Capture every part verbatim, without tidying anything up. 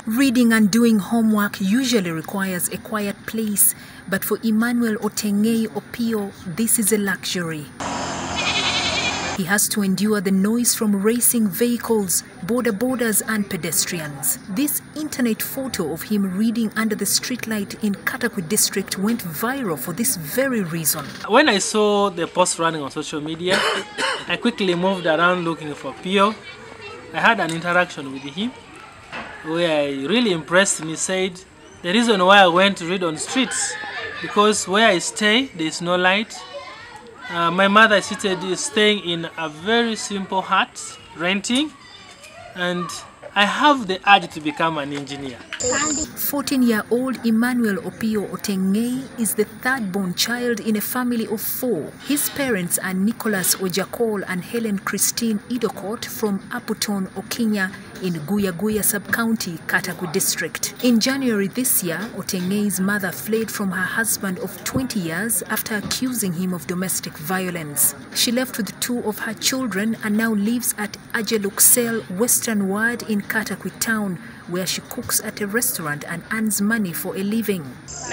Reading and doing homework usually requires a quiet place, but for Emmanuel Otengei Opio, this is a luxury. He has to endure the noise from racing vehicles, border borders and pedestrians. This internet photo of him reading under the streetlight in Katakwi district went viral for this very reason. When I saw the post running on social media, I quickly moved around looking for Pio. I had an interaction with him where he really impressed me, said the reason why I went to read on streets because where I stay there is no light. Uh, my mother is seated, is staying in a very simple hut, renting, and I have the urge to become an engineer. fourteen-year-old Emmanuel Opio Otengei is the third-born child in a family of four. His parents are Nicholas Ojakol and Helen Christine Idokot from Aputon, Okinya, in Guya Guya sub-county, Katakwi district. In January this year, Otengei's mother fled from her husband of twenty years after accusing him of domestic violence. She left with two of her children and now lives at Ajeluksel Western Ward in Katakwi town, where she cooks at a restaurant and earns money for a living.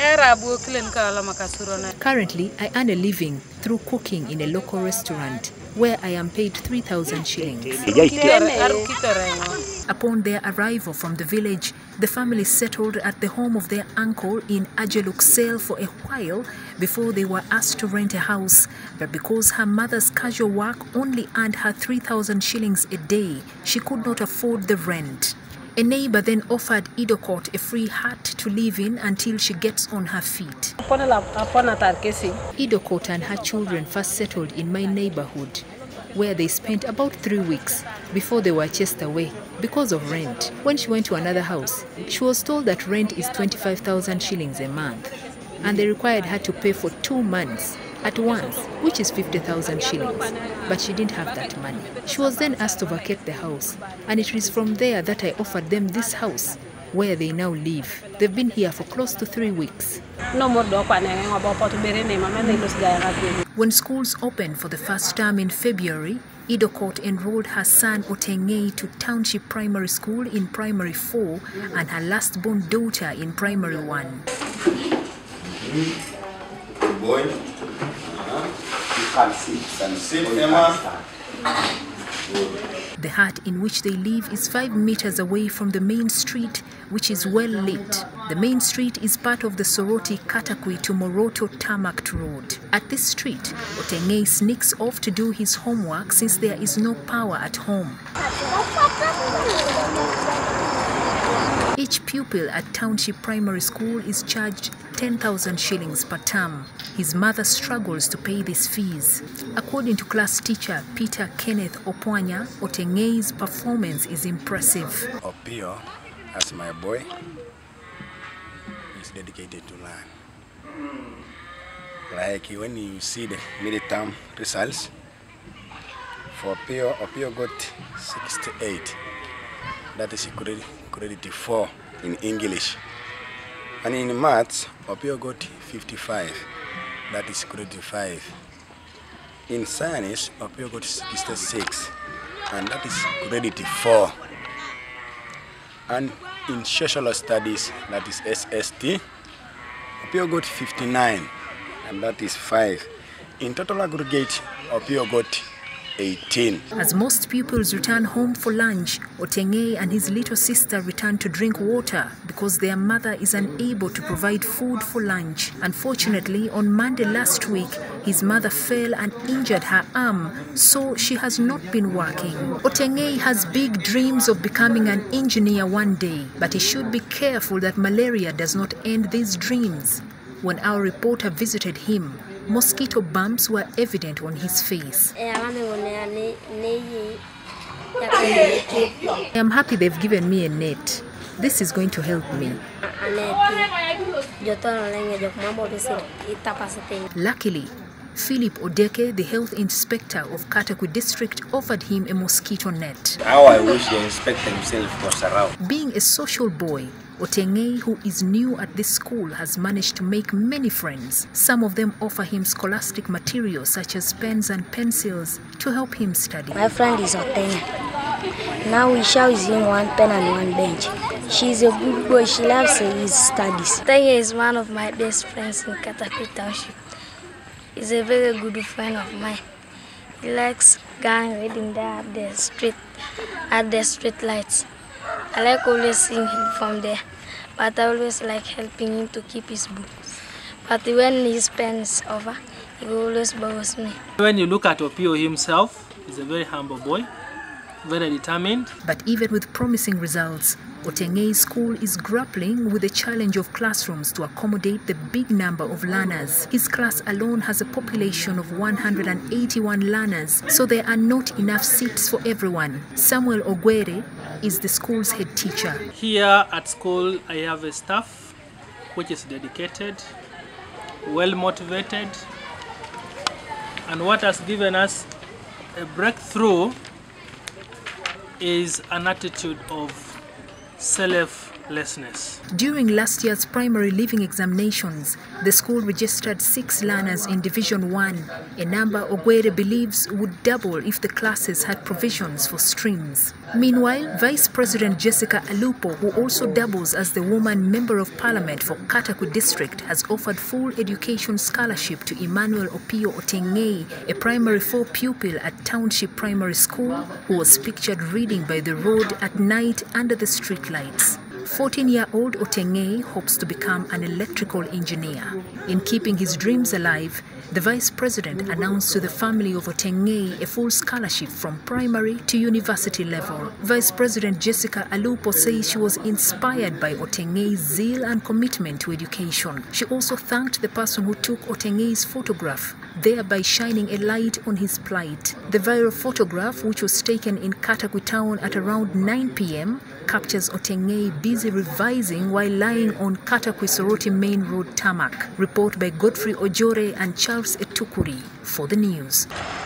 Currently, I earn a living through cooking in a local restaurant, where I am paid three thousand shillings. Upon their arrival from the village, the family settled at the home of their uncle in Ajeluksel for a while before they were asked to rent a house. But because her mother's casual work only earned her three thousand shillings a day, she could not afford the rent. A neighbor then offered Idokot a free hut to live in until she gets on her feet. Idokot and her children first settled in my neighborhood, where they spent about three weeks before they were chased away because of rent. When she went to another house, she was told that rent is twenty-five thousand shillings a month, and they required her to pay for two months at once, which is fifty thousand shillings, but she didn't have that money. She was then asked to vacate the house, and it is from there that I offered them this house, where they now live. They've been here for close to three weeks. When schools opened for the first term in February, Idokot enrolled her son Otengei to Township Primary School in Primary four and her last-born daughter in Primary one. Boy, you can sit and sit, Emma. The hut in which they live is five meters away from the main street, which is well lit. The main street is part of the Soroti Katakwi to Moroto Tarmac Road. At this street, Otengei sneaks off to do his homework since there is no power at home. Each pupil at Township Primary School is charged ten thousand shillings per term. His mother struggles to pay these fees. According to class teacher Peter Kenneth Opwanya, Otengei's performance is impressive. Opio, as my boy, is dedicated to learn. Like when you see the mid-term results, for Opio, Opio got sixty-eight. That is credit, credit four in English. And in maths, Opio got fifty-five. That is credit five. In science, Opio got sixty-six. And that is credit four. And in social studies, that is S S T, Opio got fifty-nine. And that is five. In total aggregate, Opio got eighteen. As most pupils return home for lunch, Otengei and his little sister return to drink water because their mother is unable to provide food for lunch. Unfortunately, on Monday last week, his mother fell and injured her arm, so she has not been working. Otengei has big dreams of becoming an engineer one day, but he should be careful that malaria does not end these dreams. When our reporter visited him, mosquito bumps were evident on his face. I'm happy they've given me a net. This is going to help me. Luckily, Philip Odeke, the health inspector of Katakwi district, offered him a mosquito net. How I wish the inspector himself was around. Being a social boy, Otengei, who is new at this school, has managed to make many friends. Some of them offer him scholastic materials such as pens and pencils to help him study. My friend is Otengei. Now we share with him one pen and one bench. She's a good boy. She loves his studies. Otenge is one of my best friends in Katakwi Township. He's a very good friend of mine. He likes gang reading there at the street, at the street lights. I like always seeing him from there, but I always like helping him to keep his books. But when his pen is over, he always borrows me. When you look at Opio himself, he's a very humble boy, very determined. But even with promising results, Otengei School is grappling with the challenge of classrooms to accommodate the big number of learners. His class alone has a population of one hundred eighty-one learners, so there are not enough seats for everyone. Samuel Ogwere is the school's head teacher. Here at school, I have a staff which is dedicated, well motivated, and what has given us a breakthrough is an attitude of selflessness. During last year's primary leaving examinations, the school registered six learners in Division one, a number Ogwere believes would double if the classes had provisions for streams. Meanwhile, Vice President Jessica Alupo, who also doubles as the woman Member of Parliament for Katakwi District, has offered full education scholarship to Emmanuel Opio Otengei, a primary four pupil at Township Primary School, who was pictured reading by the road at night under the street lights. fourteen-year-old Otengei hopes to become an electrical engineer. In keeping his dreams alive, the Vice President announced to the family of Otengei a full scholarship from primary to university level. Vice President Jessica Alupo says she was inspired by Otengei's zeal and commitment to education. She also thanked the person who took Otengei's photograph, thereby shining a light on his plight. The viral photograph, which was taken in Katakwi town at around nine p m, captures Otengei busy revising while lying on Katakwi Soroti Main Road tarmac. Report by Godfrey Ojore and Charles Etukuri for the news.